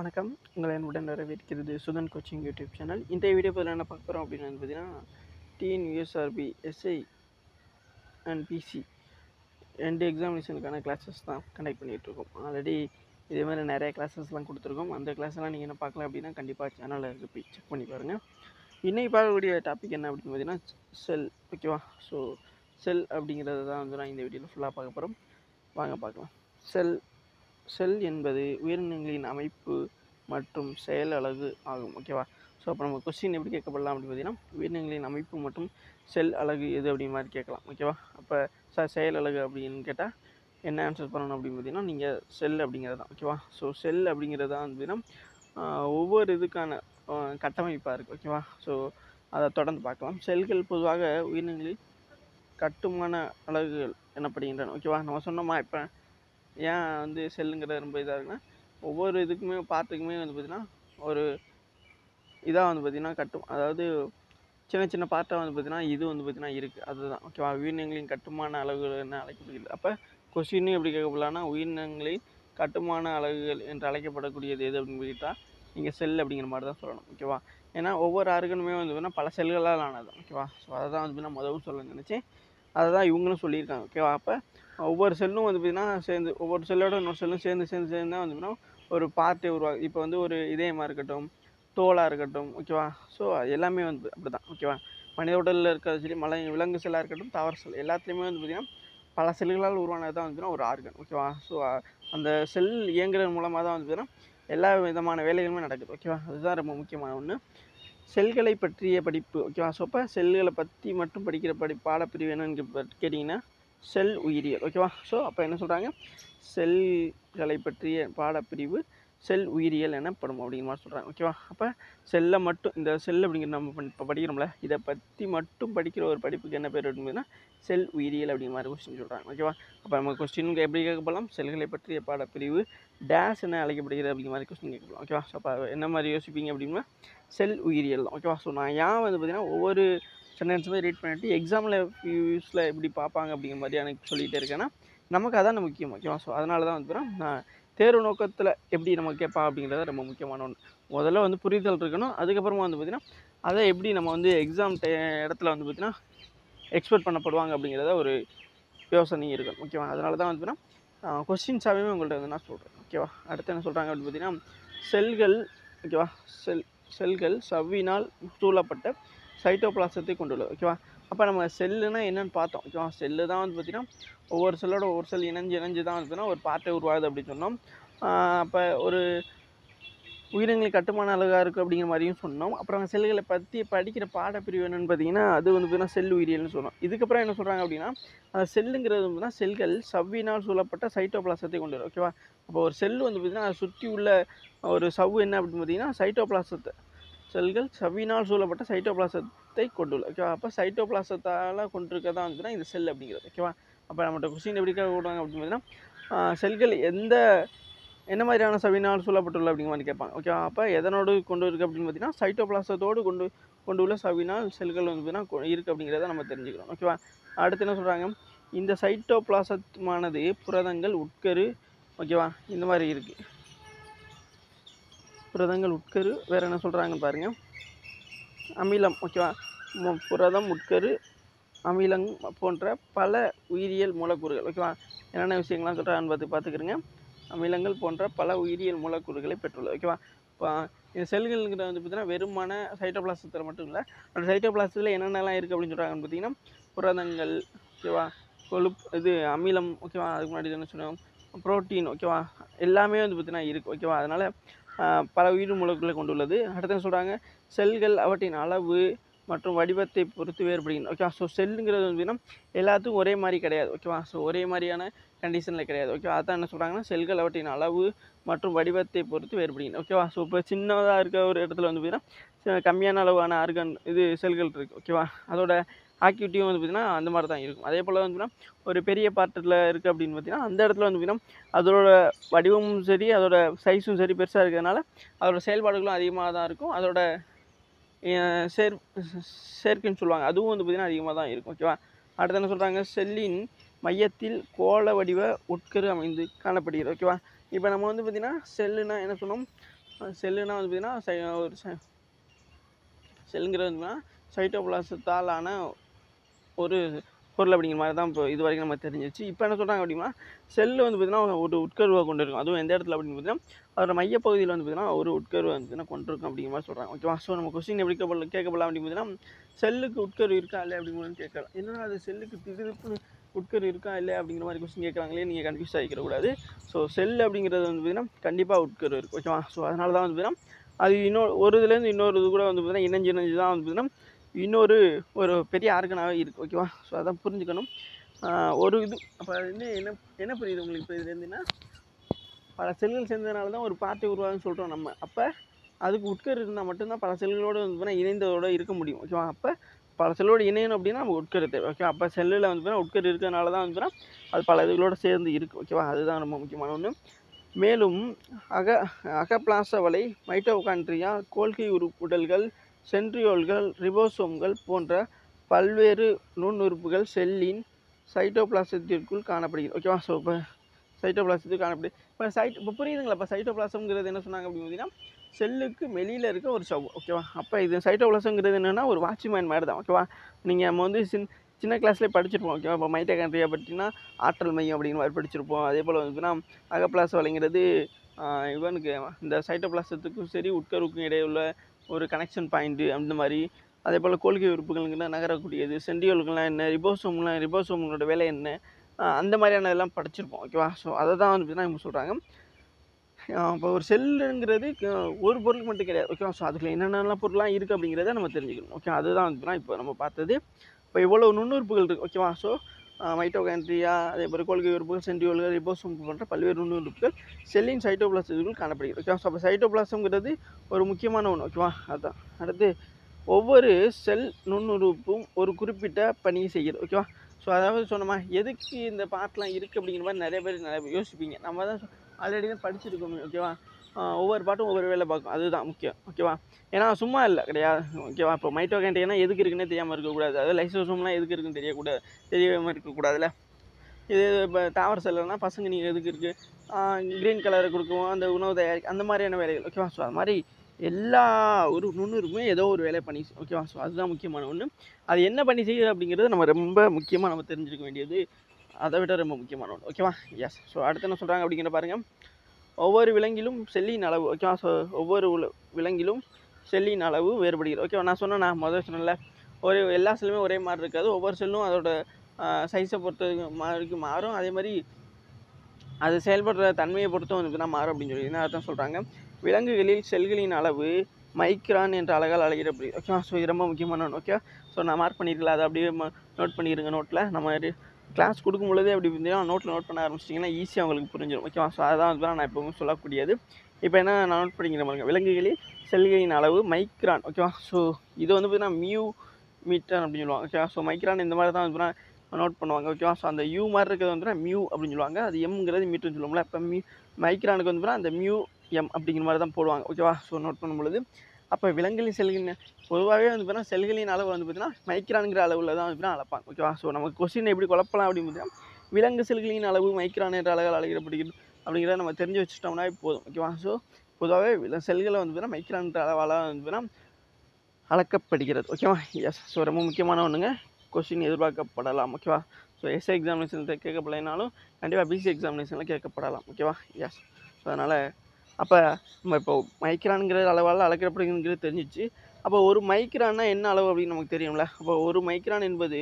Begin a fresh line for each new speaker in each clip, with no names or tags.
வணக்கம். உங்களை என்னுடன் வரவேற்கிறது சுதன் கோச்சிங் யூடியூப் சேனல். இந்த வீடியோ பதில் என்ன பார்க்க போகிறோம் அப்படின்னு பார்த்தீங்கன்னா, டிஎன்யூஎஸ்ஆர்பி எஸ்ஐ அண்ட் பிசி 2 எக்ஸாமினேஷனுக்கான கிளாஸஸ் தான் கண்டக்ட் பண்ணிகிட்ருக்கோம். ஆல்ரெடி இதே மாதிரி நிறைய கிளாஸஸ்லாம் கொடுத்துருக்கோம். அந்த கிளாஸ்லாம் நீங்கள் என்ன பார்க்கலாம் அப்படின்னா கண்டிப்பாக சேனலில் இருக்குது, போய் செக் பண்ணி பாருங்கள். இன்றைக்கி பார்க்கக்கூடிய டாபிக் என்ன அப்படின்னு பார்த்தீங்கன்னா செல். ஓகேவா? ஸோ செல் அப்படிங்கிறது தான் வந்து நான் இந்த வீடியோவில் ஃபுல்லாக பார்க்க போகிறோம். வாங்க பார்க்கலாம். செல் என்பது உயிரினங்களின் அமைப்பு மற்றும் செயல் அலகு ஆகும். ஓகேவா? ஸோ அப்போ நம்ம கொஸ்டின் எப்படி கேட்கப்படலாம் அப்படின்னு பார்த்தீங்கன்னா, உயிரினங்களின் அமைப்பு மற்றும் செல் அலகு எது அப்படிங்கிற மாதிரி கேட்கலாம். ஓகேவா? அப்போ செயல் அலகு அப்படின்னு கேட்டால் என்ன ஆன்சர் பண்ணணும் அப்படின்னு பார்த்தீங்கன்னா, நீங்கள் செல் அப்படிங்கிறது தான். ஓகேவா? ஸோ செல் அப்படிங்கிறது தான் வந்து ஒவ்வொரு இதுக்கான கட்டமைப்பாக இருக்குது. ஓகேவா? ஸோ அதை தொடர்ந்து பார்க்கலாம். செல்கள் பொதுவாக உயிரினங்களில் கட்டுமான அலகுகள் எனப்படுகின்றன. ஓகேவா? நம்ம சொன்னோமா இப்போ ஏன் வந்து செல்லுங்கிறது ரொம்ப இதாக இருக்குன்னா, ஒவ்வொரு இதுக்குமே பார்ட்டுக்குமே வந்து பார்த்திங்கன்னா ஒரு இதாக வந்து பார்த்திங்கன்னா கட்டும், அதாவது சின்ன சின்ன பார்ட்டாக வந்து பார்த்திங்கன்னா இது வந்து பார்த்திங்கன்னா இருக்குது. அதுதான் ஓகேவா? உயிரினங்களின் கட்டுமான அலகுகள் என்ன அழைக்கப்படுகிறது. அப்போ கொஸ்டினும் எப்படி கேட்கப்படலாம்னா, உயிரினங்களின் கட்டுமான அலகுகள் என்று அழைக்கப்படக்கூடியது எது அப்படின்னு கேட்டால் நீங்கள் செல் அப்படிங்கிற மாதிரி தான் சொல்லணும். ஓகேவா? ஏன்னா ஒவ்வொரு ஆர்கனுமே வந்து பார்த்திங்கன்னா பல செல்களால் ஆனது. ஓகேவா? ஸோ அதை தான் வந்து பார்த்திங்கன்னா முதல்ல சொல்ல நினச்சேன். அதை தான் இவங்களும் சொல்லியிருக்காங்க. ஓகேவா? அப்போ ஒவ்வொரு செல்லும் வந்து பார்த்திங்கன்னா சேர்ந்து ஒவ்வொரு செல்லோட இன்னொரு செல்லும் சேர்ந்து தான் வந்து பார்த்திங்கன்னா ஒரு பார்ட்டே உருவாகுது. இப்போ வந்து ஒரு இதயமாக இருக்கட்டும், தோலாக இருக்கட்டும். ஓகேவா? ஸோ எல்லாமே வந்து அப்படி தான். ஓகேவா? மனித உடலில் இருக்கிறது சரி, விலங்கு செல்லாக இருக்கட்டும், தாவர செல் எல்லாத்துலேயுமே வந்து பார்த்திங்கன்னா பல செல்களால் உருவானது தான் வந்து ஒரு ஆர்கன். ஓகேவா? ஸோ அந்த செல் இயங்குறது மூலமாக தான் வந்து பார்த்திங்கன்னா எல்லா விதமான வேலைகளுமே நடக்குது. ஓகேவா? அதுதான் ரொம்ப முக்கியமான ஒன்று. செல்களை பற்றிய படிப்பு. ஓகேவா? ஸோ அப்போ செல்களை பற்றி மட்டும் படிக்கிற பாடப்பிரிவு என்னன்னு கேட்டிங்கன்னா செல் உயிரியல். ஓகேவா? ஸோ அப்போ என்ன சொல்கிறாங்க, செல்களை பற்றிய பாடப்பிரிவு செல் உயிரியல் எனப்படும் அப்படிங்கிற மாதிரி சொல்கிறாங்க. ஓகேவா? அப்போ செல்லை மட்டும் இந்த செல் அப்படிங்கிற நம்ம இப்போ படிக்கிறோம்ல, இதை பற்றி மட்டும் படிக்கிற ஒரு படிப்புக்கு என்ன பேர் அப்படின்னா செல் உயிரியல் அப்படிங்கிற மாதிரி கொஸ்டின் சொல்கிறாங்க. ஓகேவா? அப்போ நம்ம கொஸ்டினுக்கு எப்படி கேட்கப்படலாம், செல்களை பற்றிய பாடப்பிரிவு டேஸ் என்ன அழைக்கப்படுகிறது அப்படிங்கிற மாதிரி கொஸ்டின் கேட்கலாம். ஓகேவா? ஸோ அப்போ என்ன மாதிரி யோசிப்பீங்க அப்படின்னா செல் உயிரியல் தான். ஓகேவா? ஸோ நான் ஏன் வந்து பார்த்திங்கன்னா ஒவ்வொரு சென்டென்ஸுமே ரீட் பண்ணிவிட்டு எக்ஸாமில் யூஸில் எப்படி பார்ப்பாங்க அப்படிங்கிற மாதிரி எனக்கு சொல்லிகிட்டே இருக்கேன்னா நமக்கு அதான் முக்கியம். ஓகேவா? ஸோ அதனால தான் வந்து நான் தேர்வு நோக்கத்தில் எப்படி நம்ம கேட்பா அப்படிங்கிறத ரொம்ப முக்கியமான ஒன்று. முதல்ல வந்து புரிதல் இருக்கணும். அதுக்கப்புறமா வந்து பார்த்திங்கன்னா அதை எப்படி நம்ம வந்து எக்ஸாம் இடத்துல வந்து பார்த்திங்கன்னா எக்ஸ்பெக்ட் பண்ணப்படுவாங்க அப்படிங்கிறத ஒரு யோசனை இருக்கணும். ஓகேவா? அதனால தான் வந்து பார்த்திங்கன்னா கொஸ்டின்ஸாகவே உங்கள்கிட்ட வந்து நான் சொல்கிறேன். ஓகேவா? அடுத்து என்ன சொல்கிறாங்க அப்படின்னு பார்த்திங்கன்னா செல்கள். ஓகேவா? செல்கள் சவ்வினால் சூழப்பட்ட சைட்டோபிளாசத்தை கொண்டுள்ளது. ஓகேவா? அப்போ நம்ம செல்லுனா என்னென்னு பார்த்தோம். ஓகேவா? செல்லு தான் வந்து பார்த்திங்கன்னா ஒவ்வொரு செல்லோட ஒவ்வொரு செல் இணைஞ்சு தான் வந்து பார்த்திங்கன்னா ஒரு பார்ட்டை உருவாகுது அப்படின்னு சொன்னோம். அப்போ ஒரு உயிரினங்களின் கட்டுமான அழகாக இருக்குது அப்படிங்கிற மாதிரியும் சொன்னோம். அப்புறம் செல்களை பற்றி படிக்கிற பாடப்பிரிவு என்னென்னு பார்த்தீங்கன்னா அது வந்து பார்த்திங்கன்னா செல் உயிரியல்னு சொன்னோம். இதுக்கப்புறம் என்ன சொல்கிறாங்க அப்படின்னா அந்த செல்லுங்கிறது வந்து செல்கள் சவ்வினால் சூழப்பட்ட சைட்டோபிளாசத்தை கொண்டு வரும். ஓகேவா? அப்போ ஒரு செல் வந்து பார்த்திங்கன்னா அதை சுற்றி உள்ள ஒரு சவ்வு என்ன அப்படின்னு பார்த்தீங்கன்னா சைட்டோபிளாசத்தை, செல்கள் சவ்வினால் சூழப்பட்ட சைட்டோபிளாசத்தை கொண்டுள்ள. ஓகேவா? அப்போ சைட்டோபிளாசத்தால் கொண்டிருக்க தான் வந்துன்னா இந்த செல் அப்படிங்கிறது. ஓகேவா? அப்போ நம்மகிட்ட கொஸ்டின் எப்படி கேட்குறாங்க அப்படின்னு பார்த்தீங்கன்னா செல்கள் என்ன மாதிரியான சவ்வினால் சூழப்பட்டுள்ள அப்படிங்கிற மாதிரி கேட்பாங்க. ஓகேவா? அப்போ எதனோடு கொண்டு இருக்குது அப்படின்னு பார்த்தீங்கன்னா சைட்டோபிளாசத்தோடு கொண்டு உள்ள சவ்வினால் செல்கள் வந்து பார்த்தீங்கன்னா இருக்குது அப்படிங்கிறத நம்ம தெரிஞ்சுக்கிறோம். ஓகேவா? அடுத்து என்ன சொல்கிறாங்க, இந்த சைட்டோபிளாசமானது புரதங்கள், உட்கரு. ஓகேவா? இந்த மாதிரி இருக்குது. புரதங்கள், உட்கரு, வேறு என்ன சொல்கிறாங்கன்னு பாருங்கள், அமிலம். ஓகேவா? புரதம், உட்கரு, அமிலம் போன்ற பல உயிரியல் மூலக்கூறுகள். ஓகேவா? என்னென்ன விஷயங்கள்லாம் சொல்கிறாங்கன்னு பார்த்துக்கிறேங்க. அமிலங்கள் போன்ற பல உயிரியல் மூலக்கூறுகளை பெற்றுள்ளது. ஓகேவா? இப்போ இந்த செல்கள்ங்கிற வந்து பார்த்திங்கன்னா வெறுமான சைட்டோபிளாசத்தில் மட்டும் இல்லை, அந்த சைட்டோபிளாசத்தில் என்னென்னலாம் இருக்குது அப்படின்னு சொல்கிறாங்கன்னு பார்த்தீங்கன்னா புரதங்கள். ஓகேவா? கொழுப்பு, அமிலம். ஓகேவா? அதுக்கு முன்னாடி என்ன சொன்னோம், புரோட்டீன். ஓகேவா? எல்லாமே வந்து பார்த்திங்கன்னா இருக்குது. ஓகேவா? அதனால் பல உயிர் மூலக்கூறுகளை கொண்டுள்ளது. அடுத்து என்ன சொல்கிறாங்க, செல்கள் அவற்றின் அளவு மற்றும் வடிவத்தை பொறுத்து வேறுபடுகின்றன. ஓகேவா? ஸோ செல்லுங்கிறது வந்து பார்த்திங்கன்னா எல்லாத்துக்கும் ஒரே மாதிரி கிடையாது. ஓகேவா? ஸோ ஒரே மாதிரியான கண்டிஷனில் கிடையாது. ஓகேவா? அதான் என்ன சொல்கிறாங்கன்னா செல்கள் அவற்றின் அளவு மற்றும் வடிவத்தை பொறுத்து வேறுபடுகின்றன. ஓகேவா? ஸோ இப்போ சின்னதாக இருக்க ஒரு இடத்துல வந்து பார்த்திங்கன்னா கம்மியான அளவான செல்கள் இருக்குது. ஓகேவா? அதோட ஆக்டிவிட்டியும் வந்து பார்த்திங்கன்னா அந்த மாதிரி தான் இருக்கும். அதே போல் வந்து பார்த்திங்கன்னா ஒரு பெரிய பார்ட்டில் இருக்குது அப்படின்னு பார்த்திங்கன்னா அந்த இடத்துல வந்து பார்த்திங்கன்னா அதோட வடிவமும் சரி, அதோட சைஸும் சரி பெருசாக இருக்கிறதுனால அதோட செயல்பாடுகளும் அதிகமாக தான் இருக்கும். அதோட சேர்க்கைன்னு சொல்லுவாங்க, அதுவும் வந்து பார்த்திங்கன்னா அதிகமாக தான் இருக்கும். ஓகேவா? அடுத்து என்ன சொல்கிறாங்க, செல்லின் மையத்தில் கோள வடிவ உட்கரு அமைந்து காணப்படுகிறது. ஓகேவா? இப்போ நம்ம வந்து பார்த்திங்கன்னா செல்லுனா என்ன சொன்னோம், செல்லுனா வந்து பார்த்திங்கன்னா ஒரு செல்லுங்கிறது வந்து சைட்டோபிளாசத்தால் ஆன ஒரு பொருள் அப்படிங்கிற மாதிரி தான் இப்போ இது வரைக்கும் நம்ம தெரிஞ்சிச்சு. இப்போ என்ன சொல்கிறாங்க அப்படின்னா செல்லு வந்து பார்த்திங்கன்னா ஒரு உட்கருவாக கொண்டு இருக்கும். அதுவும் எந்த இடத்துல அப்படின்னு பார்த்தீங்கன்னா அதோட மையப்பகுதியில் வந்து பார்த்திங்கன்னா ஒரு உட்கருவை வந்து பார்த்திங்கன்னா கொண்டிருக்கும் அப்படிங்கிற மாதிரி சொல்கிறாங்க. ஓகேவா? ஸோ நம்ம கொஸ்டின் எப்படி கேட்கப்படலாம் அப்படின்னு பார்த்தீங்கன்னா செல்லுக்கு உட்கரு இருக்கா இல்லை அப்படிங்கிறது கேட்கலாம். என்னன்னா அது செல்லுக்கு திடுப்பு உட்கரு இருக்கா இல்லை அப்படிங்கிற மாதிரி கொஸ்டின் கேட்குறாங்களே, நீங்கள் கன்ஃபியூஸ் ஆகிக்கிறக்கூடாது. ஸோ செல் அப்படிங்கிறது வந்து பார்த்திங்கன்னா கண்டிப்பாக உட்கரு இருக்குது. ஓகேவா? ஸோ அதனால தான் வந்து பார்த்திங்கன்னா அது ஒரு இதுலேருந்து இன்னொரு இது கூட வந்து பார்த்திங்கன்னா இணைஞ்சு தான் வந்து பார்த்திங்கன்னா இன்னொரு ஒரு பெரிய ஆர்கனாகவே இருக்குது. ஓகேவா? ஸோ அதான் புரிஞ்சுக்கணும். ஒரு இது அப்போ அது வந்து என்ன புரியுது உங்களுக்கு இப்போ இதுலேருந்துன்னா பல செல்கள் சேர்ந்ததுனால தான் ஒரு பார்ட்டி உருவாகுன்னு சொல்கிறோம் நம்ம. அப்போ அதுக்கு உட்கரு இருந்தால் மட்டும்தான் பல செல்களோடு வந்து இணைந்ததோடு இருக்க முடியும். ஓகேவா? அப்போ பல செல்லோடு இணையணும் அப்படின்னா நம்ம உட்கரு தேவை. ஓகே, அப்போ செல்லில் வந்து உட்கரு இருக்கிறதுனால தான் வந்து அது பல இதுகளோடு சேர்ந்து இருக்குது. ஓகேவா? அதுதான் ரொம்ப முக்கியமான ஒன்று. மேலும் அகப்பிளாச வலை, மைட்டோகாண்ட்ரியா, கோல்கி உடல்கள், சென்ட்ரியோல்கள், ரிபோசோம்கள் போன்ற பல்வேறு நுண்ணுறுப்புகள் செல்லின் சைட்டோபிளாசத்திற்குள் காணப்படுகிறது. ஓகேவா? ஸோ இப்போ சைட்டோபிளாசத்துக்கு காணப்படுது. இப்போ புரியுதுங்களா? இப்போ சைட்டோபிளாசம்ங்கிறது என்ன சொன்னாங்க அப்படின்னு பார்த்தீங்கன்னா செல்லுக்கு வெளியில் இருக்க ஒரு சவ்வு. ஓகேவா? அப்போ இது சைட்டோபிளாசம்ங்கிறது என்னென்னா ஒரு வாட்ச்மேன் மாதிரி தான். ஓகேவா? நீங்கள் நம்ம வந்து சின்ன கிளாஸ்லேயே படிச்சிருப்போம். ஓகேவா? இப்போ மைட்டோகாண்ட்ரியா பார்த்தீங்கன்னா ஆற்றல் மையம் அப்படிங்கிற மாதிரி படிச்சிருப்போம். அதே போல் வந்துன்னா அகப்பிளாச வலைங்கிறது இவனுக்கு இந்த சைட்டோபிளாசத்துக்கும் சரி உட்கருவுக்கும் இடையே உள்ள ஒரு கனெக்ஷன் பாயிண்ட்டு அந்த மாதிரி. அதே போல் கோல்கை உறுப்புகள்லாம் நகரக்கூடியது. சென்ட்ரியோல்கள்லாம் என்ன, ரிபோசோம்களோட வேலை என்ன, அந்த மாதிரியான இதெல்லாம் படிச்சிருப்போம். ஓகேவா? ஸோ அதை தான் வந்து பார்த்தீங்கன்னா இவங்க சொல்கிறாங்க. இப்போ ஒரு செல்லுங்கிறது ஒரு பொருள் மட்டும் கிடையாது. ஓகேவா? ஸோ அதில் என்னென்னலாம் பொருள்லாம் இருக்குது அப்படிங்கிறத நம்ம தெரிஞ்சுக்கணும். ஓகே, அதுதான் வந்து இப்போ நம்ம பார்த்தது. இப்போ இவ்வளோ நுண்ணுறுப்புகள் இருக்குது. ஓகேவா? ஸோ மைட்டோகாண்ட்ரியா, அதே போல் கோல்கை உறுப்புகள், சென்ட்ரியோல்கள், ரிபோசோம் போன்ற பல்வேறு நுண்ணுறுப்புகள் செல்லின் சைட்டோபிளாசத்துக்குள் காணப்படுகிறது. ஓகேவா? ஸோ அப்போ சைட்டோபிளாசம்ங்கிறது ஒரு முக்கியமான ஒன்று. ஓகேவா? அதுதான். அடுத்து ஒவ்வொரு செல் நுண்ணுறுப்பும் ஒரு குறிப்பிட்ட பணியை செய்கிறது. ஓகேவா? ஸோ அதாவது சொன்னோமா எதுக்கு இந்த பார்ட்லாம் இருக்குது அப்படிங்கிற மாதிரி நிறைய பேர் யோசிப்பீங்க. நம்ம தான் ஆல்ரெடி தான் படிச்சிருக்கோமே. ஓகேவா? ஒவ்வொரு பாட்டும் ஒவ்வொரு வேலை பார்க்கும். அதுதான் முக்கியம். ஓகேவா? ஏன்னா சும்மா இல்லை கிடையாது. ஓகேவா? இப்போ மைட்டோகாண்ட்ரியானா எதுக்கு இருக்குன்னே தெரியாமல் இருக்கக்கூடாது. அதாவது லைசோசோம்லாம் எதுக்கு இருக்குன்னு தெரியாமல் இருக்கக்கூடாதுல்ல. இது இப்போ தாவர செல்லுனா பசங்க நீங்கள் எதுக்கு இருக்குது, க்ரீன் கலரை கொடுக்கும், அந்த உணவு தயாரிக்க அந்த மாதிரியான வேலைகள். ஓகேவா? ஸோ அது மாதிரி எல்லா ஒரு நுண்ணுறுப்புமே ஏதோ ஒரு வேலை பண்ணி. ஓகேவா? ஸோ அதுதான் முக்கியமான ஒன்று. அது என்ன பண்ணி செய்யுது அப்படிங்கிறது நம்ம ரொம்ப முக்கியமாக நம்ம தெரிஞ்சுக்க வேண்டியது, அதை விட ரொம்ப முக்கியமான ஒன்று. ஓகேவா? எஸ். ஸோ அடுத்து என்ன சொல்கிறாங்க அப்படிங்கிற பாருங்கள். ஒவ்வொரு விலங்கிலும் செல்லின் அளவு. ஓகேவா? ஸோ ஒவ்வொரு விலங்கிலும் செல்லின் அளவு வேறுபடுகிறது. ஓகேவா? நான் முதல்ல சொன்னேன்ல, எல்லா செல்லுமே ஒரே மாதிரி இருக்காது. ஒவ்வொரு செல்லும் அதோட சைஸை பொறுத்து மாறும். அதே மாதிரி அது செயல்படுற தன்மையை பொறுத்தும் வந்து மாறும் அப்படின்னு சொல்லி என்ன அர்த்தம் சொல்கிறாங்க. விலங்குகளில் செல்களின் அளவு மைக்ரான் என்ற அழகால் அழைக்கப்படுது. ஓகேவா? ஸோ இது ரொம்ப முக்கியமான ஒன்று. ஓகே, ஸோ நான் மார்க் பண்ணியிருக்கல, அதை அப்படியே நோட் பண்ணிடுங்க நோட்டில். நம்ம கிளாஸ் கொடுக்கும் பொழுதே அப்படி இருந்தீங்கன்னா நோட்டில் நோட் பண்ண ஆரம்பிச்சிட்டிங்கன்னா ஈஸியாக உங்களுக்கு புரிஞ்சிடும். ஓகேவா? ஸோ அதான் வந்து நான் எப்பவும் சொல்லக்கூடியது. இப்போ என்ன நான் நோட் பண்ணிக்கிற பாருங்க. விலங்குகளில் செல்களின் அளவு மைக்ரான். ஓகேவா? ஸோ இது வந்து பார்த்தீங்கன்னா மியூ மீட்டர் அப்படின்னு சொல்லுவாங்க. ஓகேவா? ஸோ மைக்ரான் இந்த மாதிரி தான் வந்து நோட் பண்ணுவாங்க. ஓகேவா? ஸோ அந்த யூ மாதிரி இருக்கிறது வந்து மியூ அப்படின்னு சொல்லுவாங்க. அது எம்ங்கிறது மீட்டர்னு சொல்லுவோம்ல. இப்போ மைக்ரானுக்கு வந்து அந்த மியூ எம் அப்படிங்கிற மாதிரி தான் போடுவாங்க. ஓகேவா? ஸோ நோட் பண்ணும்பொழுது அப்போ விலங்குகளின் செல்களின் பொதுவாகவே வந்து பார்த்தீங்கன்னா செல்களின் அளவு வந்து பார்த்தீங்கன்னா மைக்ரான்கிற அளவில் தான் வந்து அளப்பாங்க. ஓகேவா? ஸோ நமக்கு கொஸ்டின் எப்படி குழப்பலாம் அப்படின்னு பார்த்தீங்கன்னா விலங்கு செல்களின் அளவு மைக்ரான் என்ற அளவில் அழைக்கப்படுகிறது அப்படிங்கிறத நம்ம தெரிஞ்சு வச்சுட்டோம்னா போதும். ஓகேவா? ஸோ பொதுவாகவே செல்களை வந்து பார்த்தீங்கன்னா மைக்ரான் அளவால் வந்து பார்த்தீங்கன்னா அளக்கப்படுகிறது. ஓகேவா? எஸ். ஸோ ரொம்ப முக்கியமான ஒன்றுங்க. கொஸ்டின் எதிர்பார்க்கப்படலாம். ஓகேவா? ஸோ எஸ்ஏ எக்ஸாமினேஷனில் கேட்கப்படலைனாலும் கண்டிப்பாக பிசி எக்ஸாமினேஷனில் கேட்கப்படலாம். ஓகேவா? எஸ். ஸோ அதனால் அப்போ நம்ம இப்போ மைக்ரான்கிற அளவால் அளக்கப்படுகிறது தெரிஞ்சிச்சு. அப்போ ஒரு மைக்ரான்னா என்ன அளவு அப்படின்னு நமக்கு தெரியும்ல. அப்போ ஒரு மைக்ரான் என்பது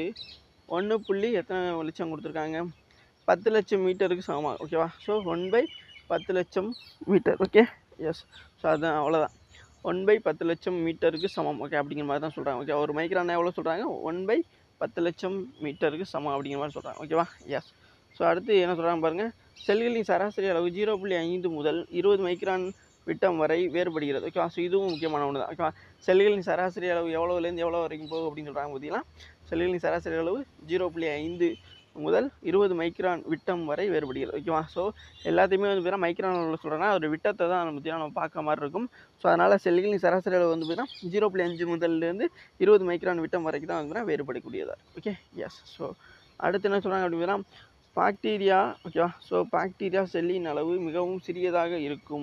1. எத்தனை லட்சம் கொடுத்துருக்காங்க, 10 லட்சம் மீட்டருக்கு சமமாக. ஓகேவா? ஸோ 1/10 லட்சம் மீட்டர். Okay, S. ஸோ அதுதான், அவ்வளோதான். 1/10 லட்சம் மீட்டருக்கு சமம். ஓகே, அப்படிங்கிற மாதிரி தான் சொல்கிறாங்க. ஓகே, ஒரு மைக்ரான் எவ்வளோ சொல்கிறாங்க, 1/10 லட்சம் மீட்டருக்கு சமம் அப்படிங்கிற மாதிரி சொல்கிறாங்க. ஓகேவா? எஸ். ஸோ அடுத்து என்ன சொல்கிறாங்க பாருங்கள். செல்களின் சராசரி அளவு 0.5 முதல் 20 மைக்ரான் விட்டம் வரை வேறுபடுகிறது. ஓகேவா? ஸோ இதுவும் முக்கியமான ஒன்று தான். ஓகேவா? செல்களின் சராசரி அளவு எவ்வளோலேருந்து எவ்வளோ வரைக்கும் போகும் அப்படின்னு சொல்கிறாங்க. பார்த்தீங்கன்னா செல்களின் சராசரி அளவு 0.5 முதல் 20 மைக்ரான் விட்டம் வரை வேறுபடுகிறது. ஓகேவா? ஸோ எல்லாத்தையுமே வந்து பார்த்தீங்கன்னா மைக்ரான் சொல்கிறேன்னா ஒரு விட்டத்தை தான் பார்த்தீங்கன்னா நம்ம பார்க்க மாதிரி இருக்கும். ஸோ அதனால் செல்களின் சராசரி அளவு வந்து பார்த்தீங்கன்னா 0.5 முதல்லேருந்து 20 மைக்ரான் விட்டம் வரைக்கும் தான் வந்து வேறுபடக்கூடியதாக. Okay, S. ஸோ அடுத்து என்ன சொல்கிறாங்க அப்படின்னு பார்த்தீங்கன்னா பாக்டீரியா. ஓகேவா? ஸோ பாக்டீரியா செல்லின் அளவு மிகவும் சிறியதாக இருக்கும்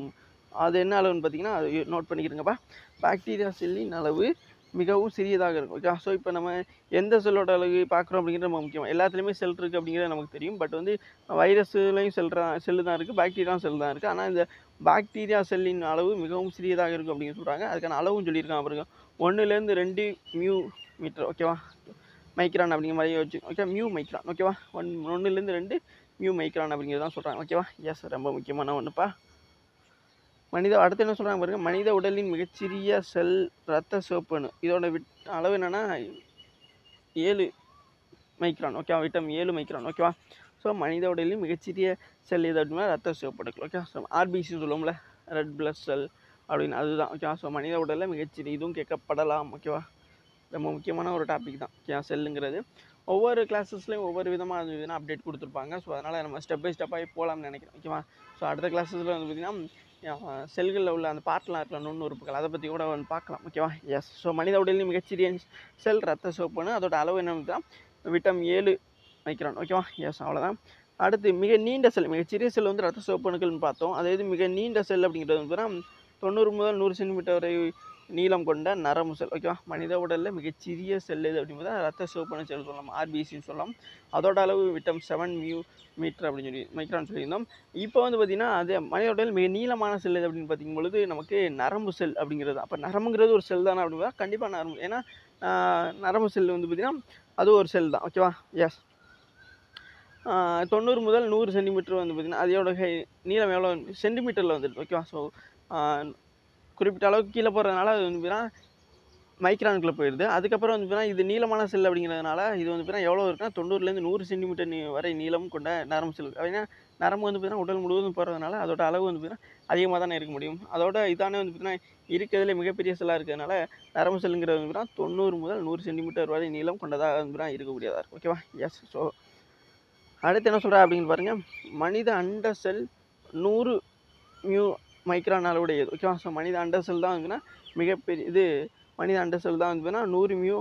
அது என்ன அளவுன்னு பார்த்தீங்கன்னா, அது நோட் பண்ணிக்கிறங்கப்பா. பாக்டீரியா செல்லின் அளவு மிகவும் சிறியதாக இருக்கும். ஓகே. ஸோ இப்போ நம்ம எந்த செல்லோட அளவு பார்க்குறோம் அப்படிங்கிறது ரொம்ப முக்கியம். எல்லாத்துலேயுமே செல் இருக்குது அப்படிங்கிறது நமக்கு தெரியும். பட் வந்து வைரஸ்லையும் செல்லு தான் இருக்குது, பாக்டீரியா செல் தான் இருக்குது. ஆனால் இந்த பாக்டீரியா செல்லின் அளவு மிகவும் சிறியதாக இருக்கும் அப்படின்னு சொல்கிறாங்க. அதுக்கான அளவும் சொல்லியிருக்காங்க பாருங்க. 1லேருந்து 2 மியூ மீட்டர் ஓகேவா, மைக்ரான் அப்படிங்கிற மாதிரி வச்சு ஓகே, மியூ மைக்ரான் ஓகேவா, 1லேருந்து 2 மியூ மைக்ரான் அப்படிங்கிறது தான் சொல்கிறாங்க ஓகேவா. எஸ், ரொம்ப முக்கியமான ஒன்றுப்பா. அடுத்து என்ன சொல்கிறாங்க பாருங்க, மனித உடலின் மிகச்சிறிய செல் இரத்த சிவப்பணு. இதோட அளவு என்னென்னா 7 மைக்ரான் ஓகேவா, விட்டம் 7 மைக்ரான் ஓகேவா. ஸோ மனித உடலின் மிகச்சிறிய செல் எது அப்படின்னா ரத்த சிவப்பணுக்கள் ஓகே. ஸோ ஆர்பிசின்னு சொல்லுவோம்ல, ரெட் பிளட் செல் அப்படின்னு, அதுதான் ஓகேவா. ஸோ மனித உடலில் மிகச்சிறிய, இதுவும் கேட்கப்படலாம் ஓகேவா. ரொம்ப முக்கியமான ஒரு டாபிக் தான் ஓகே செல்லுங்கிறது. ஒவ்வொரு கிளாஸஸ்லையும் ஒவ்வொரு விதமாக இருந்ததுன்னா அப்டேட் கொடுத்துருப்பாங்க. ஸோ அதனால் நம்ம ஸ்டெப் பை ஸ்டெப்பாகி போகலாம்னு நினைக்கிறேன் ஓகேவா. ஸோ அடுத்த கிளாஸஸில் வந்து பார்த்திங்கன்னா செல்களில் உள்ள அந்த பார்ட்லாம் இருக்கலாம், நுண்ணுறுப்புகள், அதை பற்றி கூட வந்து பார்க்கலாம் ஓகேவா. எஸ். ஸோ மனித உடலின் மிகச்சிறிய செல் ரத்த சிவப்பணு, அதோட அளவு என்னன்னு விட்டம் 7 மைக்ரான் ஓகேவா. எஸ், அவ்வளோதான். அடுத்து மிக நீண்ட செல், மிகச்சிறிய செல் வந்து ரத்த சிவப்பணுக்கள்னு பார்த்தோம். அதாவது மிக நீண்ட செல் அப்படிங்கிறது வந்து 90 முதல் 100 சென்டிமீட்டர் வரை நீளம் கொண்ட நரம்பு செல் ஓகேவா. மனித உடலில் மிகச்சிறிய செல் எது அப்படிங்கிறத ரத்த சிவப்பணு செல் சொல்லலாம், ஆர்பிசின்னு சொல்லலாம். அதோட அளவு விட்டம் 7 மியூ மீட்டர் அப்படின்னு சொல்லி மைக்ரான் சொல்லியிருந்தோம். இப்போ வந்து பார்த்திங்கன்னா அது மனித உடலில் மிக நீளமான செல் எது அப்படின்னு பார்க்கும்பொழுது நமக்கு நரம்பு செல் அப்படிங்கிறது. அப்போ நரம்புங்கிறது ஒரு செல் தானே அப்படின்னா கண்டிப்பாக நரம்பு, ஏன்னா நரம்பு செல் வந்து பார்த்திங்கன்னா அது ஒரு செல் தான் ஓகேவா. எஸ். 90 முதல் 100 சென்டிமீட்டர் வந்து பார்த்திங்கன்னா அதோட நீளம் எவ்வளோ சென்டிமீட்டரில் வந்துடுது ஓகேவா. ஸோ குறிப்பிட்ட அளவுக்கு கீழே போகிறதுனால அது வந்து பார்த்தீங்கன்னா மைக்ரானுக்குள்ளே போயிடுது. அதுக்கப்புறம் வந்து பார்த்தீங்கன்னா இது நீளமான செல் அப்படிங்கிறதுனால இது வந்து பார்த்தீங்கன்னா எவ்வளோ இருக்குன்னா 90லேருந்து 100 சென்டிமீட்டர் வரை நீளம் கொண்ட நரம்பு செல். ஏன்னா நரம்பு வந்து பார்த்தீங்கன்னா உடல் முழுவதும் போகிறதுனால அதோட அளவு வந்து பார்த்தீங்கன்னா அதிகமாக தானே இருக்க முடியும். அதோட இதானே வந்து பார்த்தீங்கன்னா இருக்கிறதுல மிகப்பெரிய செல்லாக இருக்கிறதுனால நரம்பு செல்லுங்கிறது வந்து பார்த்தீங்கன்னா 90 முதல் 100 சென்டிமீட்டர் வரை நீளம் கொண்டதாக வந்து பார்த்தீங்கன்னா இருக்கக்கூடியதாக இருக்கும் ஓகேவா. எஸ். ஸோ அடுத்து என்ன சொல்கிறேன் அப்படின்னு பாருங்கள், மனித அண்ட செல் 100 மியூ மைக்ரான் அளவுடையது ஓகேவா. ஸோ மனித அண்ட செல் தான் வந்துன்னா மிகப்பெரிய இது, மனித அண்ட செல் தான் வந்துன்னா 100 மியூ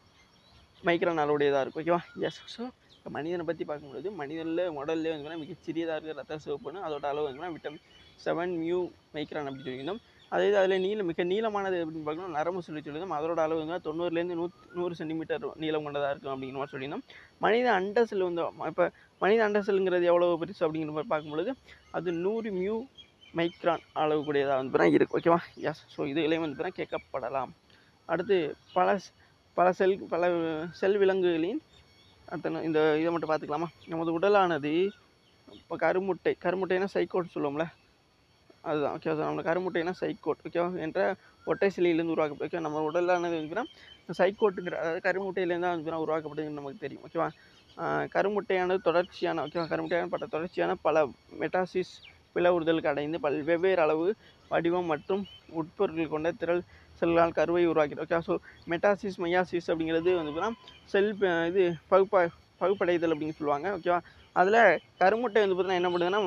மைக்ரான் அளவுடையதாக இருக்கும் ஓகேவா. எஸ். ஸோ இப்போ மனிதனை பற்றி பார்க்கும்போது மனிதனில் உடல்லே வந்து மிகச்சிறியதாக இருக்கிற ரத்த சிவப்பணு, அதோட அளவு வந்து விட்டம் 7 மியூ மைக்ரான் அப்படின்னு சொல்லியிருந்தோம். அதே அதில் மிக நீளமானது அப்படின்னு பார்க்கணும் நரம்பு சொல்லி சொல்லியிருந்தோம். அதோட அளவு வந்து 90லேருந்து 100 சென்டிமீட்டர் நீளம் கொண்டதாக இருக்கும் அப்படிங்கிற மாதிரி சொல்லியிருந்தோம். மனித அண்ட செல் வந்து இப்போ மனித அண்ட செல்லுங்கிறது எவ்வளோ பெருசு அப்படிங்கிற மாதிரி பார்க்கும்பொழுது அது 100 மியூ மைக்ரான் அளவு கூடியதாக வந்து இருக்குது ஓகேவா. எஸ். ஸோ இதுகளையும் வந்து கேட்கப்படலாம். அடுத்து பல செல் விலங்குகளின் அடுத்த இந்த இதை மட்டும் பார்த்துக்கலாமா. நமது உடலானது இப்போ கருமுட்டைனா சைக்கோட் சொல்லுவோம்ல, அதுதான் ஓகே. நம்ம கருமுட்டைனா சைக்கோட் ஓகேவா என்ற ஒற்றை சிலையிலேருந்து உருவாக்கப்படும் ஓகே. நம்ம உடலானது வந்துன்னா சைக்கோட்டுங்கிற அதாவது கருமுட்டையிலேருந்து தான் வந்து உருவாக்கப்படுதுன்னு நமக்கு தெரியும் ஓகேவா. கருமுட்டையானது தொடர்ச்சியான ஓகேவா, கருமுட்டையான தொடர்ச்சியான பல மெட்டாசிஸ் பிளவுறுதலுக்கு அடைந்து வெவ்வேறு அளவு வடிவம் மற்றும் உட்பொருட்கள் கொண்ட திரள் செல்களால் கருவை உருவாக்கிடும் ஓகே. ஸோ மெட்டாசிஸ் மையாசிஸ் அப்படிங்கிறது வந்து செல் இது பகுப்படைதல் அப்படின்னு சொல்லுவாங்க ஓகேவா. அதில் கருமுட்டை வந்து பார்த்தீங்கன்னா என்ன பண்ணுதுன்னா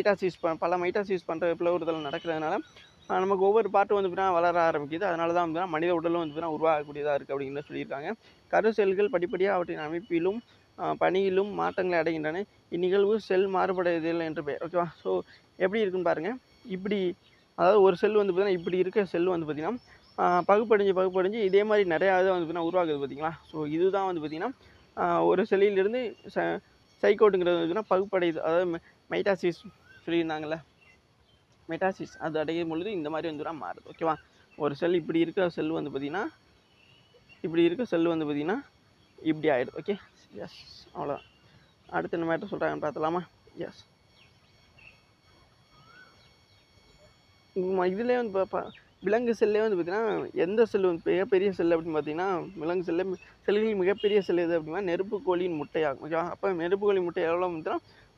பல மைட்டாசிஸ் பண்ணுற பிளவுறுதல் நடக்கிறதுனால நமக்கு ஒவ்வொரு பாட்டும் வந்து பார்த்தீங்கன்னா வளர ஆரம்பிக்குது. அதனால தான் வந்து மனித உடலும் வந்து பார்த்தீங்கன்னா உருவாகக்கூடியதாக இருக்குது அப்படின்னு சொல்லியிருக்காங்க. கரு செல்கள் படிப்படியாக அவற்றின் அமைப்பிலும் பணியிலும் மாற்றங்களை அடைகின்றன. இந்நிகழ்வு செல் மாறுபடுதல் என்று பெயர் ஓகேவா. ஸோ எப்படி இருக்குன்னு பாருங்கள், இப்படி அதாவது ஒரு செல் வந்து பார்த்தீங்கன்னா இப்படி இருக்க செல் வந்து பார்த்திங்கன்னா பகுப்படைஞ்சு இதே மாதிரி நிறையா இதை வந்து பார்த்தீங்கன்னா உருவாகுது பார்த்திங்களா. ஸோ இதுதான் வந்து பார்த்திங்கன்னா ஒரு செல்லிலிருந்து சைக்கோட்டுங்கிறது வந்து பார்த்தீங்கன்னா பகுப்படையுது, அதாவது மைட்டாசிஸ் சொல்லியிருந்தாங்கள்ல, மெட்டாசிஸ் அது அடையும் பொழுது இந்த மாதிரி வந்து மாறுது ஓகேவா. ஒரு செல் இப்படி இருக்க செல் வந்து பார்த்திங்கன்னா இப்படி ஆகிடுது ஓகே. எஸ், அவ்வளோதான். அடுத்து என்ன மேட்டர் சொல்கிறாங்கன்னு பார்த்தலாமா. எஸ். இதுலேயே வந்து விலங்கு செல்லே வந்து பார்த்திங்கன்னா எந்த செல் வந்து மிகப்பெரிய செல் அப்படின்னு பார்த்தீங்கன்னா விலங்கு செல்களில் மிகப்பெரிய செல் எது அப்படின்னா நெருப்புக்கோழியின் முட்டையாகும் ஓகேவா. அப்போ நெருப்புக்கோழி முட்டை எவ்வளோ பார்த்தீங்கன்னா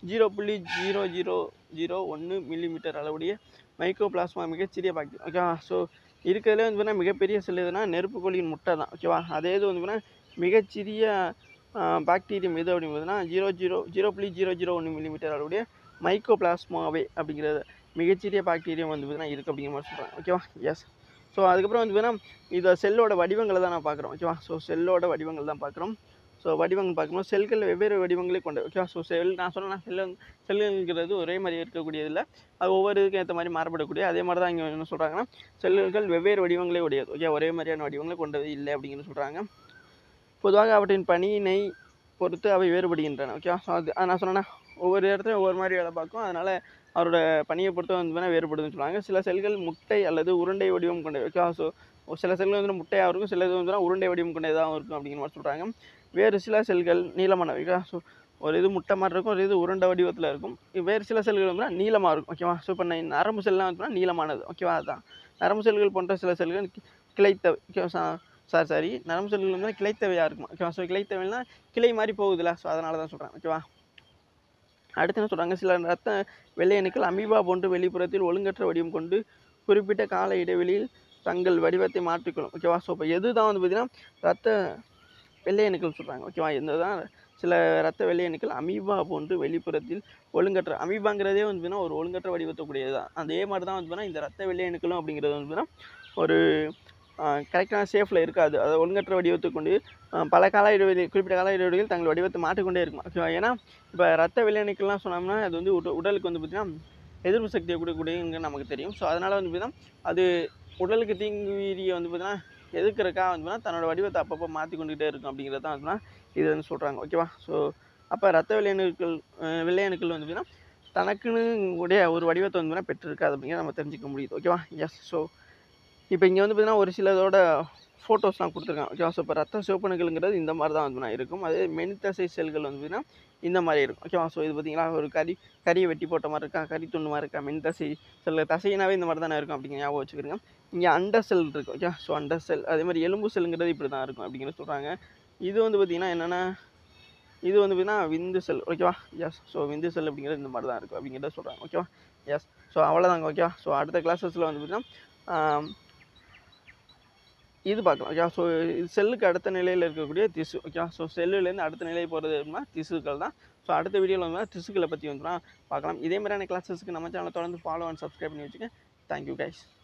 0.0001 மில்லிமீட்டர் அளவுடைய மைக்ரோபிளாஸ்மா மிகச்சிறிய பாக்டீரியா ஓகேவா. ஸோ இருக்கிறதுலே வந்து பார்த்தீங்கன்னா மிகப்பெரிய செல் எதுனா நெருப்புக்கோழியின் முட்டை தான் ஓகேவா. அதே இது வந்து பார்த்தீங்கன்னா மிகச்சிறிய பாக்டீரியம் எது அப்படின்னு பார்த்தீங்கன்னா 0.001 மில்லிமீட்டர் அளவுடைய மைக்ரோபிளாஸ்மாவே அப்படிங்கிறது மிகச்சிறிய பாக்டீரியம் வந்து பார்த்தீங்கன்னா இருக்குது அப்படிங்கிற மாதிரி சொல்கிறாங்க ஓகேவா. எஸ். ஸோ அதுக்கப்புறம் வந்து பார்த்தீங்கன்னா இதை செல்லோட வடிவங்களை தான் நான் பார்க்குறோம் ஓகேவா. ஸோ செல்லோட வடிவங்கள் தான் பார்க்குறோம். ஸோ வடிவங்கள் பார்க்கும்போது செல்கள் வெவ்வேறு வடிவங்களை கொண்டது. ஓகேவா? ஸோ நான் சொன்னேன்னா செல்லுங்கிறது ஒரே மாதிரி இருக்கக்கூடியதில்லை, அது ஒவ்வொரு இதுக்கும் ஏற்ற மாதிரி மாறுபடக்கூடிய. அதே மாதிரி தான் இங்கே என்ன சொல்கிறாங்கன்னா, செல்லுகள் வெவ்வேறு வடிவங்களே உடையது. ஓகே, ஒரே மாதிரியான வடிவங்களை கொண்டது இல்லை அப்படிங்கிறது சொல்கிறாங்க. பொதுவாக அவற்றின் பணியினை பொறுத்து அவை வேறுபடுகின்றன. ஓகேவா? ஸோ அது நான் சொன்னேன்னா ஒவ்வொரு இடத்துலையும் ஒவ்வொரு மாதிரி வேலை பார்க்கும், அதனால் அவரோட பணியை பொறுத்து வந்து வேறுபடுதுன்னு சொல்லுவாங்க. சில செல்கள் முட்டை அல்லது உருண்டை வடிவம் கொண்டது. ஓகேவா? ஸோ சில செல்கள் வந்து முட்டையாக இருக்கும், சில இது வந்து உருண்டை வடிவம் கொண்டதாகவும் இருக்கும் அப்படிங்கிற மாதிரி சொல்கிறாங்க. வேறு சில செல்கள் நீளமானவை. ஓகேவா? ஸோ ஒரு இது முட்டை மாதிரி இருக்கும், ஒரு இது உருண்டை வடிவத்தில் இருக்கும். வேறு சில செல்கள் வந்து நீளமாக இருக்கும். ஓகேவா? ஸோ இப்போ நரம்பு செல்லாம் வந்து நீளமானது. ஓகேவா? அதுதான் நரம்பு செல்கள் போன்ற சில செல்கள் கிளைத்தவை. ஓகேவா? சாரி நரம்பு செல்கள் வந்து கிளைத்தவையாக இருக்கும். ஓகேவா? ஸோ கிளைத்தவைனா கிளை மாதிரி போகுதுல்ல, ஸோ அதனால தான் சொல்கிறேன். ஓகேவா? அடுத்து என்ன சொல்கிறாங்க, சில ரத்த வெள்ளை அணுக்கள் அமீபா போன்று வெளிப்புறத்தில் ஒழுங்கற்ற வடிவம் கொண்டு குறிப்பிட்ட கால இடைவெளியில் தங்கள் வடிவத்தை மாற்றிக்கொள்ளும். ஓகேவா? ஸோ இப்போ எது தான் வந்து பார்த்திங்கன்னா ரத்த வெள்ளை அணுக்கள் சொல்கிறாங்க. ஓகேவா? இந்த தான் சில ரத்த வெள்ளை அணுக்கள் அமீபா போன்று வெளிப்புறத்தில் ஒழுங்கற்ற, அமீபாங்கிறதே வந்து பார்த்திங்கன்னா ஒரு ஒழுங்கற்ற வடிவத்தை கூடியது தான். அதே மாதிரி தான் வந்து பார்த்திங்கன்னா இந்த ரத்த வெள்ளை அணுக்களும் அப்படிங்கிறது வந்து பார்த்திங்கன்னா ஒரு கரெக்டான ஷேஃபில் இருக்காது. அதை ஒழுங்கற்ற வடிவத்தை கொண்டு பல கால இடைவெளி, குறிப்பிட்ட கால இடைவெளியில் தங்கள் வடிவத்தை மாற்றிக்கொண்டே இருக்கும். ஓகேவா? ஏன்னா இப்போ ரத்த வெள்ளை அணுக்கள்லாம் சொன்னோம்னா அது வந்து உடலுக்கு வந்து பார்த்திங்கன்னா எதிர்ப்பு சக்தியை கொடுக்கக்கூடியது நமக்கு தெரியும். ஸோ அதனால் வந்து பார்த்திங்கன்னா அது உடலுக்கு தீங்கு வீரியை வந்து பார்த்திங்கன்னா எதுக்குறக்கா வந்து பார்த்திங்கன்னா தன்னோட வடிவத்தை அப்பப்போ மாற்றி கொண்டுகிட்டே இருக்கும் அப்படிங்கிறது தான் வந்து இது வந்து சொல்கிறாங்க. ஓகேவா? ஸோ அப்போ ரத்த வெள்ளை அணுக்கள் வந்து பார்த்திங்கன்னா தனக்குன்னு உடைய ஒரு வடிவத்தை வந்து பார்த்திங்கன்னா பெற்றிருக்காது அப்படிங்கிறத நம்ம தெரிஞ்சிக்க முடியுது. ஓகேவா? எஸ். ஸோ இப்போ இங்கே வந்து பார்த்திங்கன்னா ஒரு சிலதோட ஃபோட்டோஸ்லாம் கொடுத்துருக்காங்க. ஓகேவா? ஸோ இப்போ ரத்த சிவப்பணுக்களுங்கிறது இந்த மாதிரி தான் வந்து இருக்கும். அதே மெனித்தசை செல்கள் வந்து பார்த்திங்கன்னா இந்த மாதிரி இருக்கும். ஓகேவா? ஸோ இது பார்த்திங்கன்னா ஒரு கறியை வெட்டி போட்ட மாதிரி இருக்கா, கறி துண்டு மாதிரி இருக்கா, மெனித்தசை செல் தசைனாவே இந்த மாதிரி தானே இருக்கும் அப்படிங்கிற ஞாபகம் வச்சுக்கிறீங்க. இங்கே அண்டர் செல் இருக்குது. ஓகே, ஸோ அண்டர் செல் அதே மாதிரி எலும்பு செல்லுங்கிறது இப்படி தான் இருக்கும் அப்படிங்கிறது சொல்கிறாங்க. இது வந்து பார்த்திங்கன்னா என்னென்னா இது வந்து பார்த்திங்கன்னா விந்து செல். ஓகேவா? எஸ். ஸோ விந்து செல் அப்படிங்கிறது இந்த மாதிரி தான் இருக்கும் அப்படிங்கிறத சொல்கிறாங்க. ஓகேவா? எஸ். ஸோ அவ்வளோதாங்க. ஓகேவா? ஸோ அடுத்த கிளாஸஸில் வந்து பார்த்திங்கன்னா இது பார்க்கலாம். ஓகே, ஸோ செல்லுக்கு அடுத்த நிலையில் இருக்கக்கூடிய திசு. ஓகே, ஸோ செல்லுலேருந்து அடுத்த நிலை போகிறது அப்படின்னா திசுக்கள் தான். ஸோ அடுத்த வீடியோவில் வந்து திசுக்களை பற்றி வந்து பார்க்கலாம். இதே மாதிரியான கிளாஸஸ்க்கு நம்ம சேனலை தொடர்ந்து ஃபாலோ அண்ட் சப்ஸ்கிரைப் பண்ணி வச்சுக்கேன். Thank you guys.